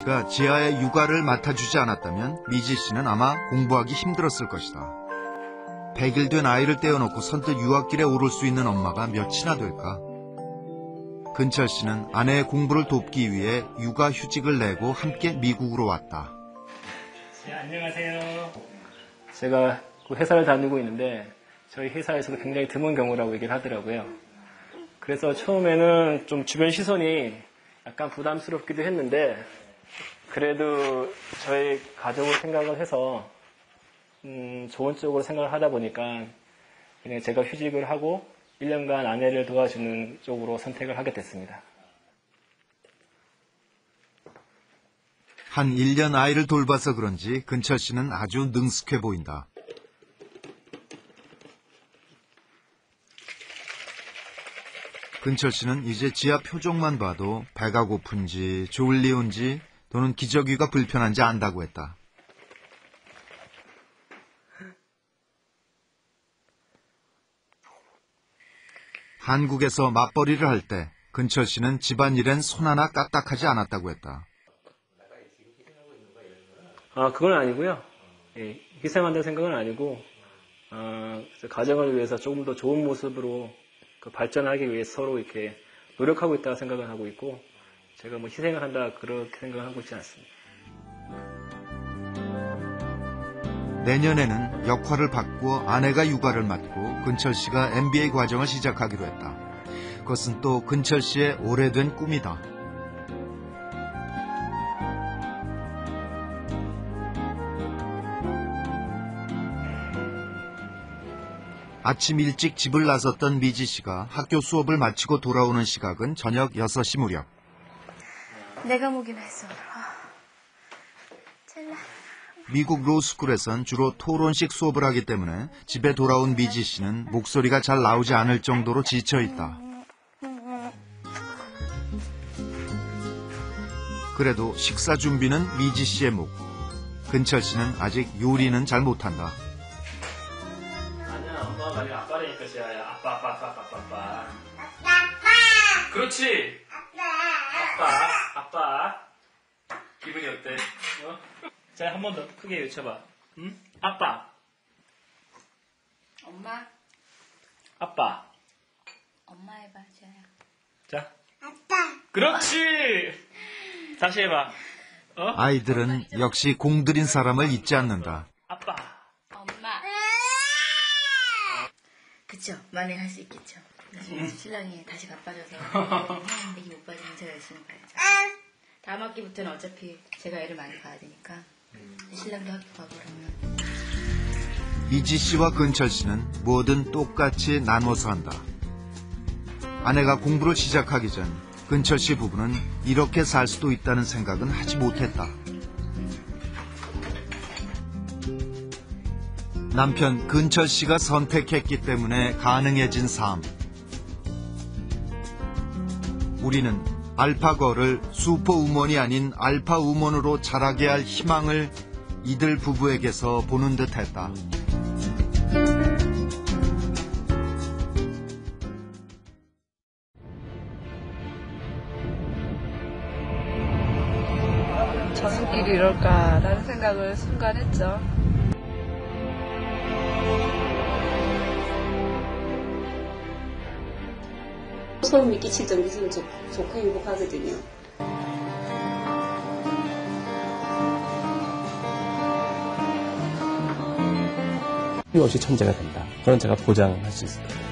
가 지아의 육아를 맡아주지 않았다면 미지 씨는 아마 공부하기 힘들었을 것이다. 100일 된 아이를 떼어놓고 선뜻 유학길에 오를 수 있는 엄마가 몇이나 될까? 근철 씨는 아내의 공부를 돕기 위해 육아휴직을 내고 함께 미국으로 왔다. 네, 안녕하세요. 제가 그 회사를 다니고 있는데 저희 회사에서도 굉장히 드문 경우라고 얘기를 하더라고요. 그래서 처음에는 좀 주변 시선이 약간 부담스럽기도 했는데 그래도 저희 가족을 생각을 해서 좋은 쪽으로 생각을 하다 보니까 그냥 제가 휴직을 하고 1년간 아내를 도와주는 쪽으로 선택을 하게 됐습니다. 한 1년 아이를 돌봐서 그런지 근철 씨는 아주 능숙해 보인다. 근철 씨는 이제 지아 표정만 봐도 배가 고픈지 졸리운지 또는 기저귀가 불편한지 안다고 했다. 한국에서 맞벌이를 할 때 근철 씨는 집안일엔 손 하나 까딱하지 않았다고 했다. 그건 아니고요. 예, 희생한다는 생각은 아니고 가정을 위해서 조금 더 좋은 모습으로 발전하기 위해서 서로 이렇게 노력하고 있다고 생각을 하고 있고 제가 뭐 희생을 한다 그렇게 생각을 하고 있지 않습니다. 내년에는 역할을 바꾸어 아내가 육아를 맡고 근철 씨가 MBA 과정을 시작하기로 했다. 그것은 또 근철 씨의 오래된 꿈이다. 아침 일찍 집을 나섰던 미지 씨가 학교 수업을 마치고 돌아오는 시각은 저녁 6시 무렵. 내가 모기로 했어. 젤라. 미국 로스쿨에선 주로 토론식 수업을 하기 때문에 집에 돌아온 미지 씨는 목소리가 잘 나오지 않을 정도로 지쳐 있다. 그래도 식사 준비는 미지 씨의 목. 근철 씨는 아직 요리는 잘 못한다. 아니야, 엄마가 아니라 아빠라니까 지아야. 아빠. 그렇지. 아빠. 기분이 어때? 자, 한 번 더 크게 외쳐봐. 응? 아빠. 엄마. 아빠. 엄마 해봐, 지아야. 자. 아빠. 그렇지. 다시 해봐. 아이들은 역시 공들인 사람을 잊지 않는다. 아빠. 엄마. 그쵸? 만회 할 수 있겠죠. 신랑이 다시 바빠져서 애기 못 봐주면 제가 열심히 봐야죠. 다음 학기부터는 어차피 제가 애를 많이 봐야 되니까 신랑도 학교 가고 그러면. 미지 씨와 근철 씨는 뭐든 똑같이 나눠서 한다. 아내가 공부를 시작하기 전 근철 씨 부부는 이렇게 살 수도 있다는 생각은 하지 못했다. 남편 근철 씨가 선택했기 때문에 가능해진 삶. 우리는 알파걸을 슈퍼우먼이 아닌 알파우먼으로 자라게 할 희망을 이들 부부에게서 보는 듯했다. 저녁길이 이럴까라는 생각을 순간 했죠. 소름 끼칠 정도로 좋고 행복하거든요. 필요 없이 천재가 된다. 그건 제가 보장할 수 있을 거예요.